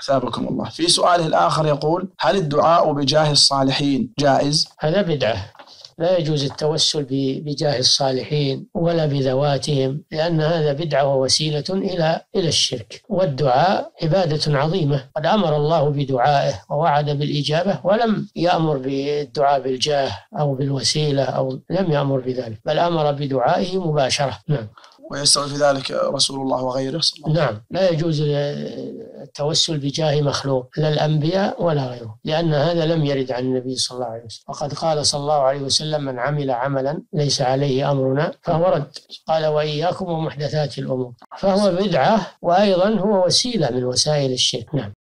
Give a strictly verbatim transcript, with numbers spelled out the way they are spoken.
أثابكم الله. في سؤاله الآخر يقول: هل الدعاء بجاه الصالحين جائز؟ هذا بدعة، لا يجوز التوسل بجاه الصالحين ولا بذواتهم، لأن هذا بدعة ووسيلة إلى إلى الشرك. والدعاء عبادة عظيمة، قد أمر الله بدعائه ووعد بالإجابة، ولم يأمر بالدعاء بالجاه أو بالوسيلة، أو لم يأمر بذلك، بل أمر بدعائه مباشرة. نعم. ويستوي في ذلك رسول الله وغيره صلى الله عليه وسلم. نعم، لا يجوز التوسل بجاه مخلوق، لا الأنبياء ولا غيره، لأن هذا لم يرد عن النبي صلى الله عليه وسلم. وقد قال صلى الله عليه وسلم: من عمل عملا ليس عليه أمرنا فهو رد. قال: وإياكم ومحدثات الأمور. فهو بدعة، وأيضا هو وسيلة من وسائل الشرك. نعم.